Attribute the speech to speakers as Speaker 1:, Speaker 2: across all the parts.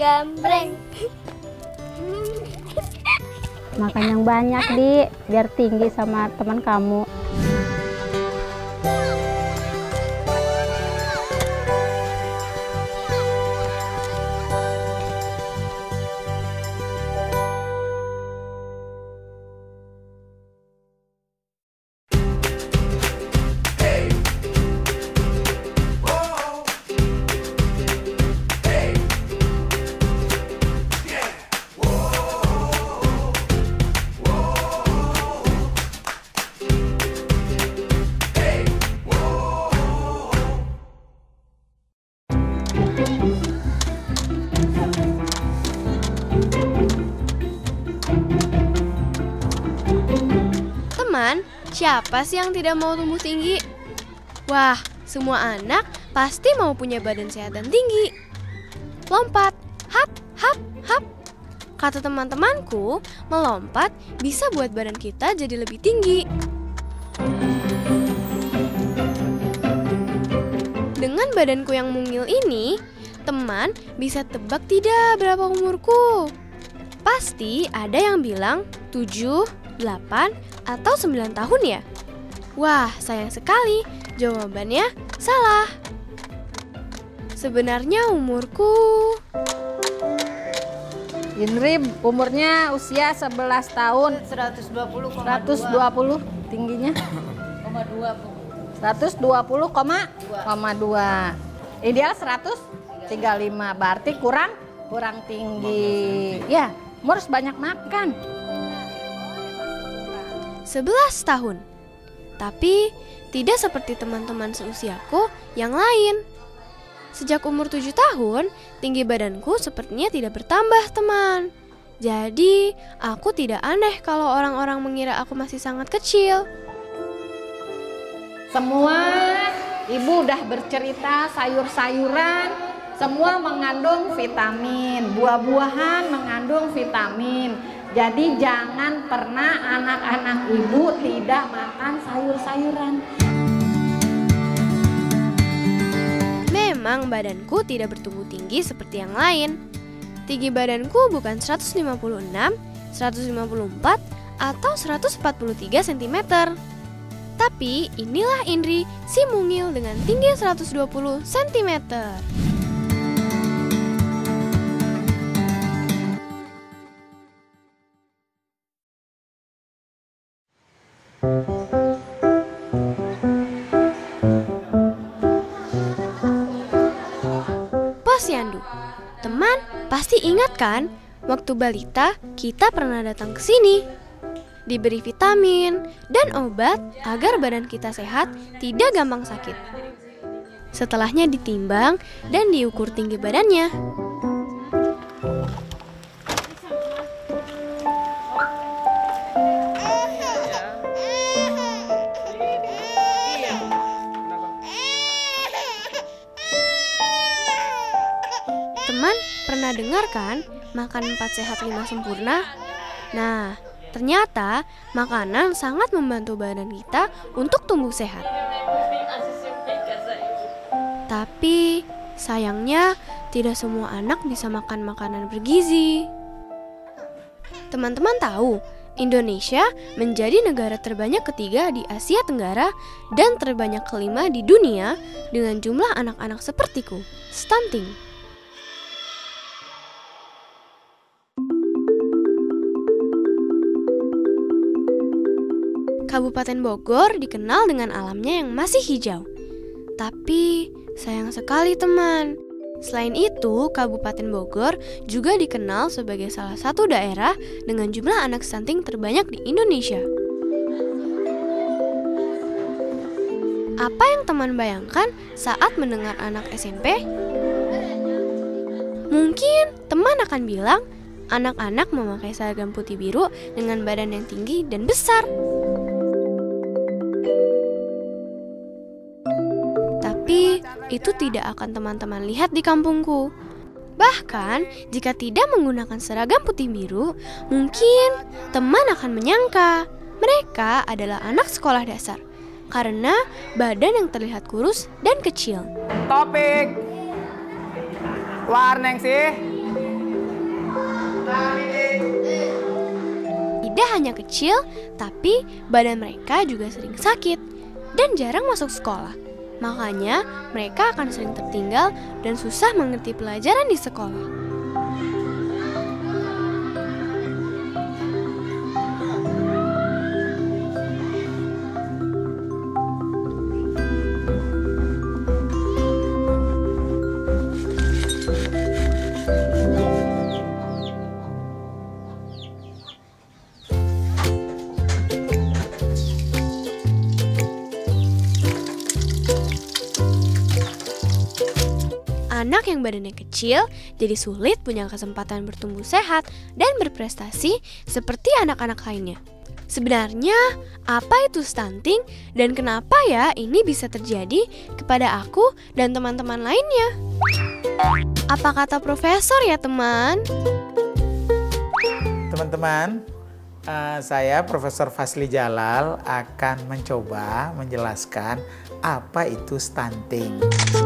Speaker 1: gambreng.
Speaker 2: Makan yang banyak, Di, biar tinggi sama teman kamu.
Speaker 3: Teman, siapa sih yang tidak mau tumbuh tinggi? Wah, semua anak pasti mau punya badan sehat dan tinggi. Lompat, hap, hap, hap. Kata teman-temanku, melompat bisa buat badan kita jadi lebih tinggi. Dengan badanku yang mungil ini, teman bisa tebak tidak berapa umurku? Pasti ada yang bilang 7, 8, atau 9 tahun ya? Wah, sayang sekali, jawabannya salah. Sebenarnya umurku...
Speaker 2: Indri umurnya usia 11 tahun.
Speaker 4: 120,2
Speaker 2: tingginya.
Speaker 4: 120,2.
Speaker 2: 120,2. Ideal 135. Berarti kurang tinggi. Ya, harus banyak makan.
Speaker 3: 11 tahun. Tapi tidak seperti teman-teman seusiaku yang lain. Sejak umur 7 tahun, tinggi badanku sepertinya tidak bertambah, teman. Jadi, aku tidak aneh kalau orang-orang mengira aku masih sangat kecil.
Speaker 2: Semua ibu udah bercerita sayur-sayuran, semua mengandung vitamin, buah-buahan mengandung vitamin. Jadi jangan pernah anak-anak ibu tidak makan sayur-sayuran.
Speaker 3: Memang badanku tidak bertumbuh tinggi seperti yang lain. Tinggi badanku bukan 156, 154, atau 143 cm. Tapi inilah Indri, si mungil dengan tinggi 120 cm. Posyandu, teman pasti ingat kan? Waktu balita kita pernah datang ke sini, diberi vitamin dan obat agar badan kita sehat, tidak gampang sakit. Setelahnya ditimbang dan diukur tinggi badannya. Teman pernah dengar kan makan 4 sehat 5 sempurna? Nah, ternyata makanan sangat membantu badan kita untuk tumbuh sehat. Tapi sayangnya tidak semua anak bisa makan makanan bergizi. Teman-teman tahu, Indonesia menjadi negara terbanyak ketiga di Asia Tenggara dan terbanyak kelima di dunia dengan jumlah anak-anak sepertiku, stunting. Kabupaten Bogor dikenal dengan alamnya yang masih hijau. Tapi sayang sekali teman, selain itu Kabupaten Bogor juga dikenal sebagai salah satu daerah dengan jumlah anak stunting terbanyak di Indonesia. Apa yang teman bayangkan saat mendengar anak SMP? Mungkin teman akan bilang, anak-anak memakai seragam putih biru dengan badan yang tinggi dan besar. Tapi itu tidak akan teman-teman lihat di kampungku. Bahkan jika tidak menggunakan seragam putih biru, mungkin teman akan menyangka mereka adalah anak sekolah dasar karena badan yang terlihat kurus dan kecil.
Speaker 5: Topik warneng sih
Speaker 3: Tidak hanya kecil, tapi badan mereka juga sering sakit dan jarang masuk sekolah. Makanya mereka akan sering tertinggal dan susah mengerti pelajaran di sekolah. Anak yang badannya kecil jadi sulit punya kesempatan bertumbuh sehat dan berprestasi seperti anak-anak lainnya. Sebenarnya, apa itu stunting dan kenapa ya ini bisa terjadi kepada aku dan teman-teman lainnya? Apa kata profesor ya, teman?
Speaker 1: Teman-teman, saya Profesor Fasli Jalal akan mencoba menjelaskan apa itu stunting.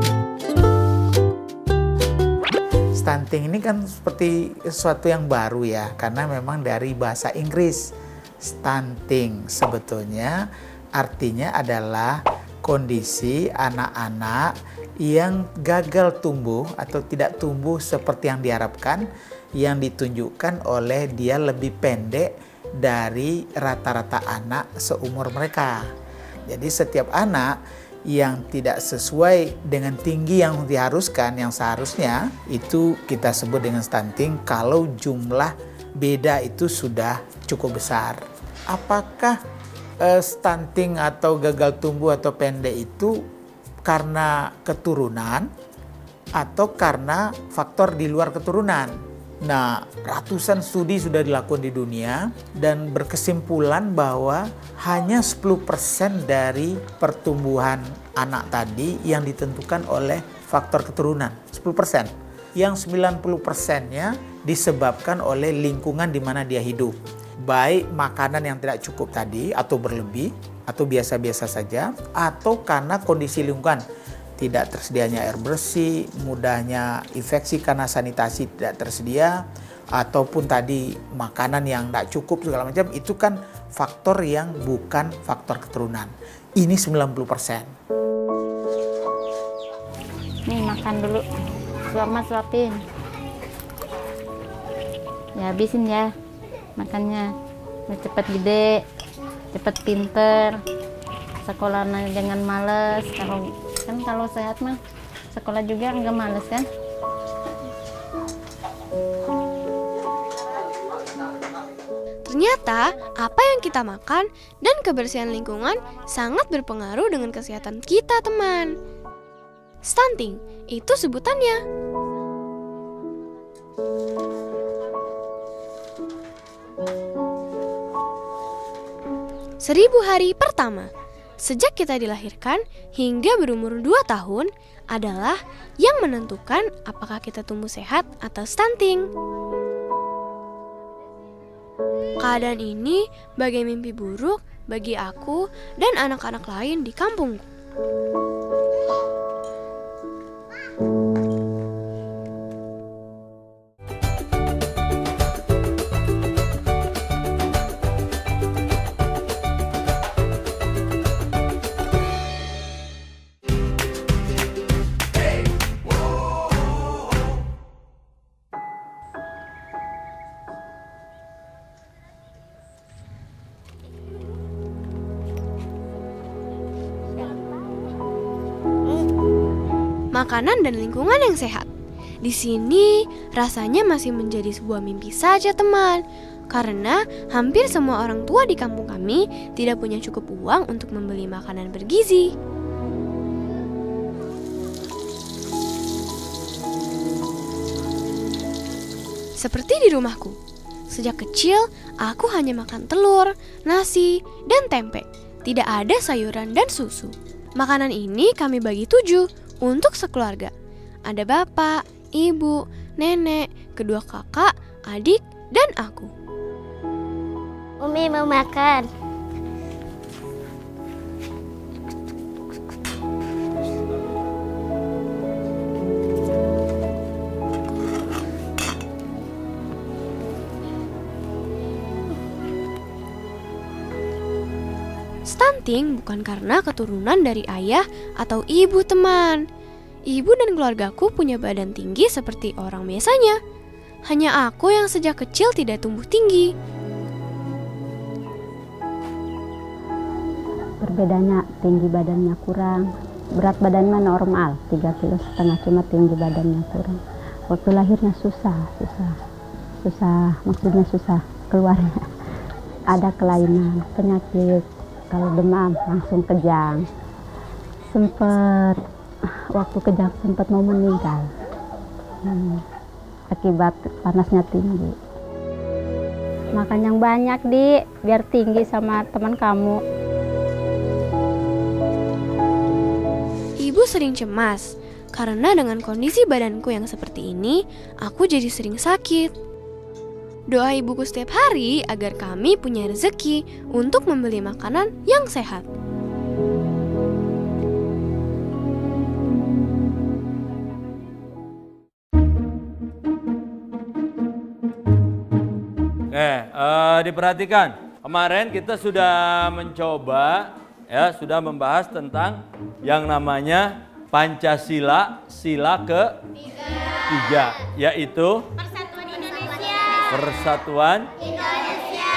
Speaker 1: Stunting ini kan seperti sesuatu yang baru ya, karena memang dari bahasa Inggris. Stunting sebetulnya artinya adalah kondisi anak-anak yang gagal tumbuh atau tidak tumbuh seperti yang diharapkan, yang ditunjukkan oleh dia lebih pendek dari rata-rata anak seumur mereka. Jadi setiap anak yang tidak sesuai dengan tinggi yang diharuskan, yang seharusnya, itu kita sebut dengan stunting kalau jumlah beda itu sudah cukup besar. Apakah stunting atau gagal tumbuh atau pendek itu karena keturunan atau karena faktor di luar keturunan? Nah, ratusan studi sudah dilakukan di dunia dan berkesimpulan bahwa hanya 10% dari pertumbuhan anak tadi yang ditentukan oleh faktor keturunan. 10%. Yang 90%-nya disebabkan oleh lingkungan di mana dia hidup. Baik makanan yang tidak cukup tadi atau berlebih atau biasa-biasa saja, atau karena kondisi lingkungan. Tidak tersedianya air bersih, mudahnya infeksi karena sanitasi tidak tersedia, ataupun tadi makanan yang tidak cukup segala macam, itu kan faktor yang bukan faktor keturunan. Ini 90%.
Speaker 2: Nih makan dulu, suapin. Ya habisin ya makannya, biar cepet gede, cepet pinter, sekolahnya jangan males. Kalau sehat mah sekolah juga nggak males kan.
Speaker 3: Ternyata apa yang kita makan dan kebersihan lingkungan sangat berpengaruh dengan kesehatan kita, teman. Stunting itu sebutannya. Seribu hari pertama sejak kita dilahirkan hingga berumur 2 tahun adalah yang menentukan apakah kita tumbuh sehat atau stunting. Keadaan ini bagai mimpi buruk bagi aku dan anak-anak lain di kampungku. Makanan dan lingkungan yang sehat. Di sini rasanya masih menjadi sebuah mimpi saja, teman. Karena hampir semua orang tua di kampung kami tidak punya cukup uang untuk membeli makanan bergizi. Seperti di rumahku, sejak kecil aku hanya makan telur, nasi, dan tempe. Tidak ada sayuran dan susu. Makanan ini kami bagi 7 untuk sekeluarga. Ada bapak, ibu, nenek, kedua kakak, adik, dan aku.
Speaker 4: Umi mau makan.
Speaker 3: Stunting bukan karena keturunan dari ayah atau ibu, teman. Ibu dan keluargaku punya badan tinggi seperti orang biasanya. Hanya aku yang sejak kecil tidak tumbuh tinggi.
Speaker 5: Berbedanya tinggi badannya kurang, berat badannya normal 3,5 kilo, cuma tinggi badannya kurang. Waktu lahirnya susah, maksudnya susah keluarnya. Ada kelainan, penyakit, kalau demam langsung kejang. Waktu kejang sempat mau meninggal akibat panasnya tinggi. Makan yang banyak, Di, biar tinggi sama teman kamu.
Speaker 3: Ibu sering cemas karena dengan kondisi badanku yang seperti ini, aku jadi sering sakit. Doa ibuku setiap hari agar kami punya rezeki untuk membeli makanan yang sehat.
Speaker 6: Diperhatikan, kemarin kita sudah mencoba, sudah membahas tentang yang namanya Pancasila, sila ke-3, yaitu
Speaker 4: Persatuan Indonesia.
Speaker 6: Persatuan
Speaker 4: Indonesia.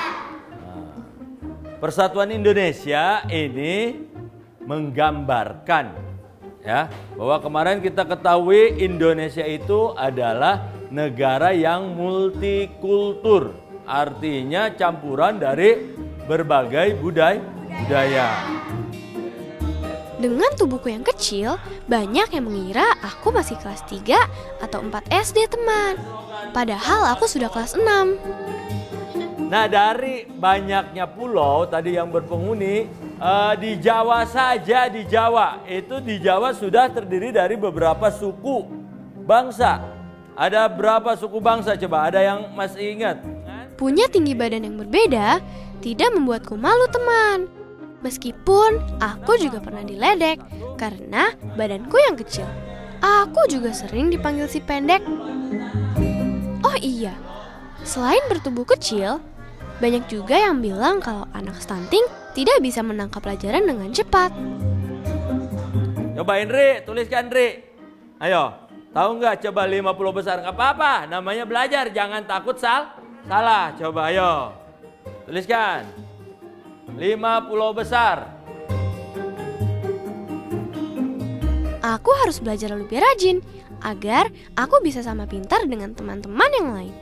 Speaker 6: Persatuan Indonesia ini menggambarkan bahwa kemarin kita ketahui Indonesia itu adalah negara yang multikultur, artinya campuran dari berbagai budaya.
Speaker 3: Dengan tubuhku yang kecil, banyak yang mengira aku masih kelas 3 atau 4 SD, teman. Padahal aku sudah kelas 6.
Speaker 6: Nah, dari banyaknya pulau tadi yang berpenghuni, di Jawa saja, di Jawa sudah terdiri dari beberapa suku bangsa. Ada berapa suku bangsa coba? Ada yang masih ingat?
Speaker 3: Punya tinggi badan yang berbeda tidak membuatku malu, teman. Meskipun aku juga pernah diledek karena badanku yang kecil. Aku juga sering dipanggil si pendek. Oh iya, selain bertubuh kecil, banyak juga yang bilang kalau anak stunting tidak bisa menangkap pelajaran dengan cepat.
Speaker 6: Coba Indri, tuliskan Indri. Ayo, tahu nggak coba 50 besar? Nggak apa-apa, namanya belajar, jangan takut salah. Coba ayo, tuliskan 50 besar.
Speaker 3: Aku harus belajar lebih rajin agar aku bisa sama pintar dengan teman-teman yang lain.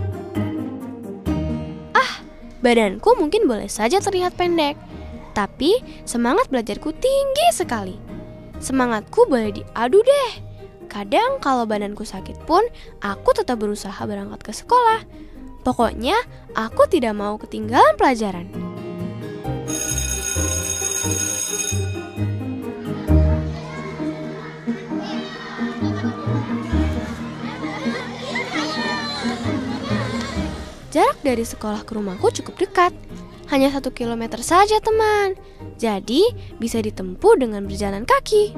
Speaker 3: Badanku mungkin boleh saja terlihat pendek, tapi semangat belajarku tinggi sekali. Semangatku boleh diadu deh. Kadang kalau badanku sakit pun, aku tetap berusaha berangkat ke sekolah. Pokoknya, aku tidak mau ketinggalan pelajaran. Jarak dari sekolah ke rumahku cukup dekat, hanya 1 kilometer saja, teman. Jadi bisa ditempuh dengan berjalan kaki.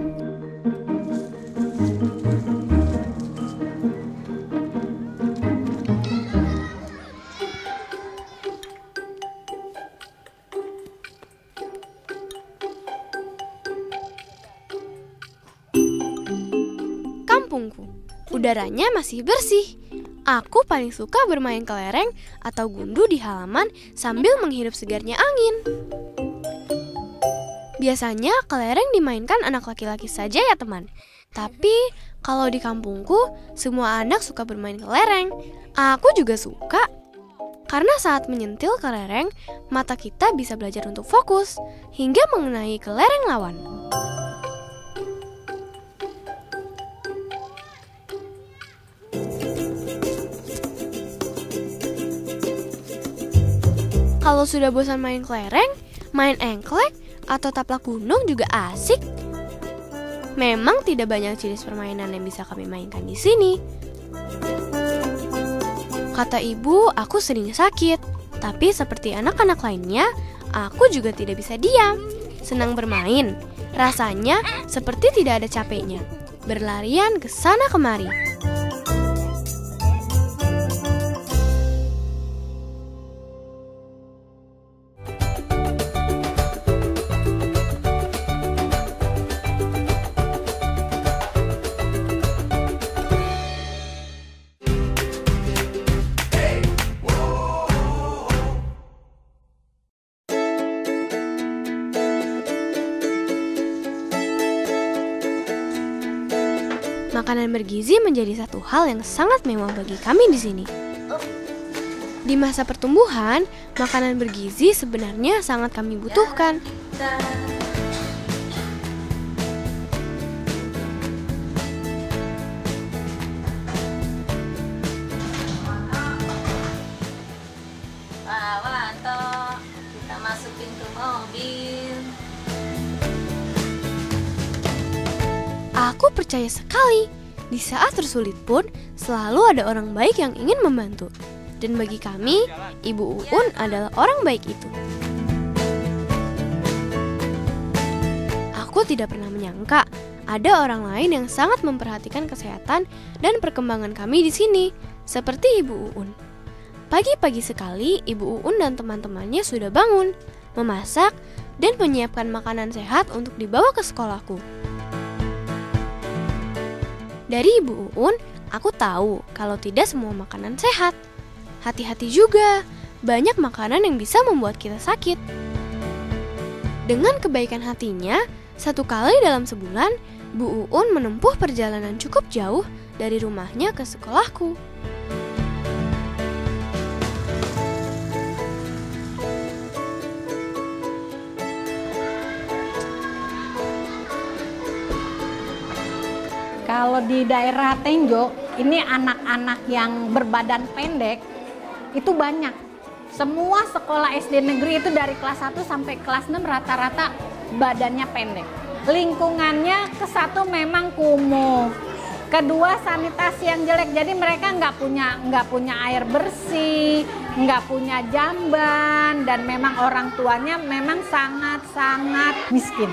Speaker 3: Kampungku, udaranya masih bersih. Aku paling suka bermain kelereng atau gundu di halaman sambil menghirup segarnya angin. Biasanya kelereng dimainkan anak laki-laki saja ya, teman. Tapi kalau di kampungku semua anak suka bermain kelereng. Aku juga suka. Karena saat menyentil kelereng, mata kita bisa belajar untuk fokus hingga mengenai kelereng lawan. Kalau sudah bosan main kelereng, main engklek atau taplak gunung juga asik. Memang tidak banyak jenis permainan yang bisa kami mainkan di sini. Kata ibu, aku sering sakit. Tapi seperti anak-anak lainnya, aku juga tidak bisa diam. Senang bermain. Rasanya seperti tidak ada capeknya. Berlarian ke sana kemari. Makanan bergizi menjadi satu hal yang sangat mewah bagi kami di sini. Di masa pertumbuhan, makanan bergizi sebenarnya sangat kami butuhkan.
Speaker 2: Kita masukin ke mobil.
Speaker 3: Aku percaya sekali, di saat tersulit pun selalu ada orang baik yang ingin membantu. Dan bagi kami, Ibu Uun adalah orang baik itu. Aku tidak pernah menyangka ada orang lain yang sangat memperhatikan kesehatan dan perkembangan kami di sini, seperti Ibu Uun. Pagi-pagi sekali, Ibu Uun dan teman-temannya sudah bangun, memasak, dan menyiapkan makanan sehat untuk dibawa ke sekolahku. Dari Ibu Uun, aku tahu kalau tidak semua makanan sehat. Hati-hati juga, banyak makanan yang bisa membuat kita sakit. Dengan kebaikan hatinya, satu kali dalam sebulan, Bu Uun menempuh perjalanan cukup jauh dari rumahnya ke sekolahku.
Speaker 7: Kalau di daerah Tenjo, ini anak-anak yang berbadan pendek, itu banyak. Semua sekolah SD negeri itu dari kelas 1 sampai kelas 6 rata-rata badannya pendek. Lingkungannya ke-1 memang kumuh. Kedua, sanitasi yang jelek. Jadi mereka nggak punya air bersih, nggak punya jamban, dan memang orang tuanya memang sangat-sangat miskin.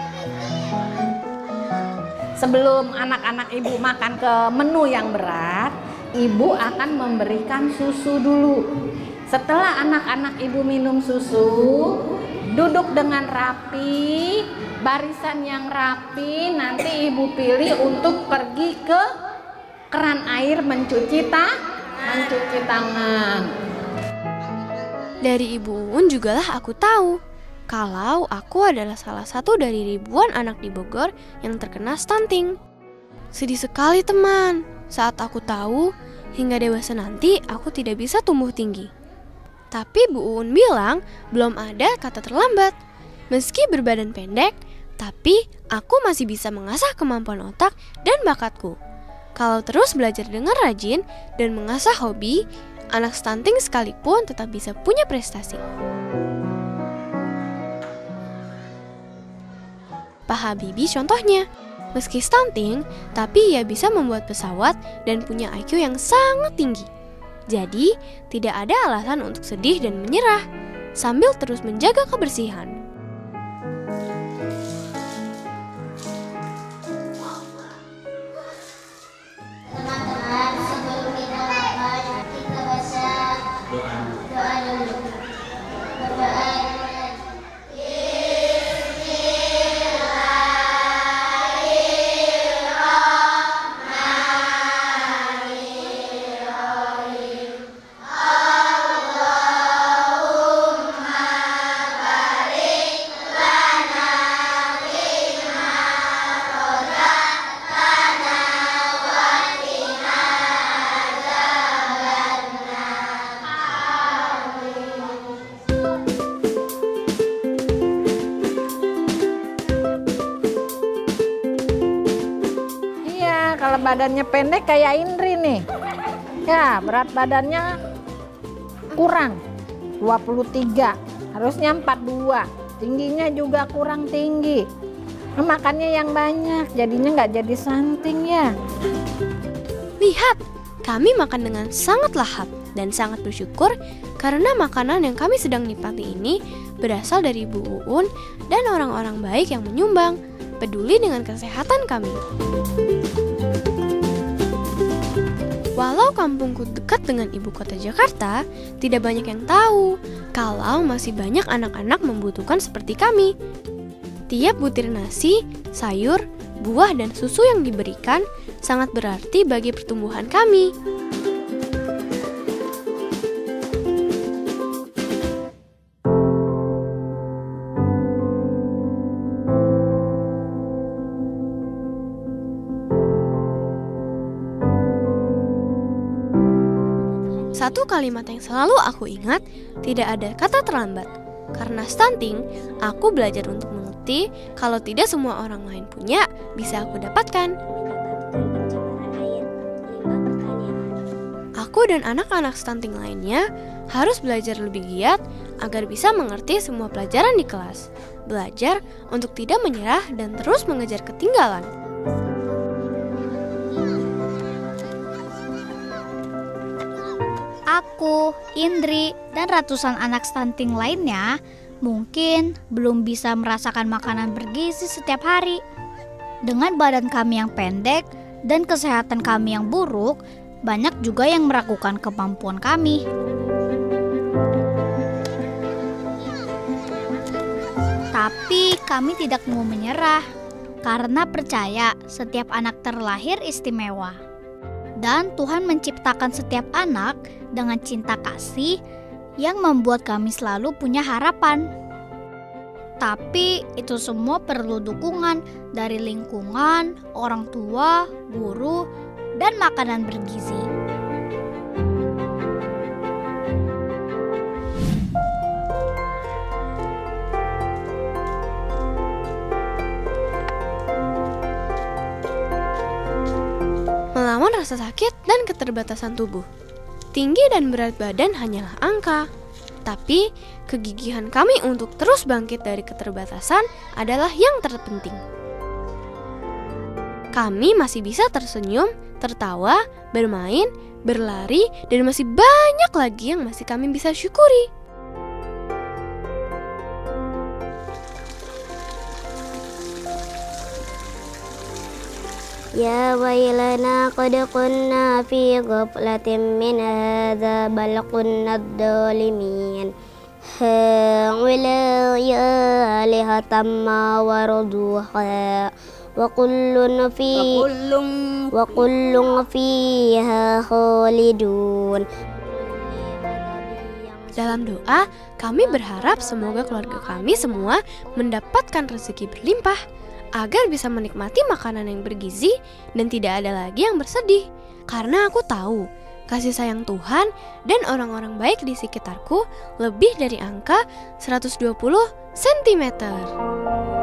Speaker 7: Sebelum anak-anak ibu makan ke menu yang berat, ibu akan memberikan susu dulu. Setelah anak-anak ibu minum susu, duduk dengan rapi, barisan yang rapi, nanti ibu pilih untuk pergi ke keran air mencuci tangan.
Speaker 3: Dari Ibu Uun jugalah aku tahu kalau aku adalah salah satu dari ribuan anak di Bogor yang terkena stunting. Sedih sekali teman, saat aku tahu hingga dewasa nanti aku tidak bisa tumbuh tinggi. Tapi Bu Uun bilang belum ada kata terlambat. Meski berbadan pendek, tapi aku masih bisa mengasah kemampuan otak dan bakatku. Kalau terus belajar dengan rajin dan mengasah hobi, anak stunting sekalipun tetap bisa punya prestasi. Pak Habibie contohnya, meski stunting, tapi ia bisa membuat pesawat dan punya IQ yang sangat tinggi. Jadi, tidak ada alasan untuk sedih dan menyerah, sambil terus menjaga kebersihan.
Speaker 4: Teman-teman, sebelum kita makan, kita baca doa dulu. Berdoa.
Speaker 7: Kalau badannya pendek kayak Indri nih, ya berat badannya kurang 23, harusnya 42, tingginya juga kurang tinggi. Nah, makannya yang banyak, jadinya nggak jadi stunting ya.
Speaker 3: Lihat, kami makan dengan sangat lahap dan sangat bersyukur karena makanan yang kami sedang nikmati ini berasal dari Bu Uun dan orang-orang baik yang menyumbang, peduli dengan kesehatan kami. Walau kampungku dekat dengan ibu kota Jakarta, tidak banyak yang tahu kalau masih banyak anak-anak membutuhkan seperti kami. Tiap butir nasi, sayur, buah, dan susu yang diberikan sangat berarti bagi pertumbuhan kami. Satu kalimat yang selalu aku ingat, tidak ada kata terlambat. Karena stunting, aku belajar untuk mengerti kalau tidak semua orang lain punya, bisa aku dapatkan. Aku dan anak-anak stunting lainnya harus belajar lebih giat agar bisa mengerti semua pelajaran di kelas. Belajar untuk tidak menyerah dan terus mengejar ketinggalan.
Speaker 8: Aku, Indri, dan ratusan anak stunting lainnya mungkin belum bisa merasakan makanan bergizi setiap hari. Dengan badan kami yang pendek dan kesehatan kami yang buruk, banyak juga yang meragukan kemampuan kami. Tapi kami tidak mau menyerah, karena percaya setiap anak terlahir istimewa. Dan Tuhan menciptakan setiap anak dengan cinta kasih yang membuat kami selalu punya harapan. Tapi itu semua perlu dukungan dari lingkungan, orang tua, guru, dan makanan bergizi.
Speaker 3: Melawan rasa sakit dan keterbatasan tubuh. Tinggi dan berat badan hanyalah angka. Tapi kegigihan kami untuk terus bangkit dari keterbatasan adalah yang terpenting. Kami masih bisa tersenyum, tertawa, bermain, berlari, dan masih banyak lagi yang masih kami bisa syukuri.
Speaker 4: Ya wailana qad kunna fi ghaflatin min hadza bal kunna dzalimin. Ha'ula ya alihatam ma warduha wa kullun fiha khalidun.
Speaker 3: Dalam doa, kami berharap semoga keluarga kami semua mendapatkan rezeki berlimpah agar bisa menikmati makanan yang bergizi dan tidak ada lagi yang bersedih. Karena aku tahu kasih sayang Tuhan dan orang-orang baik di sekitarku lebih dari angka 120 cm.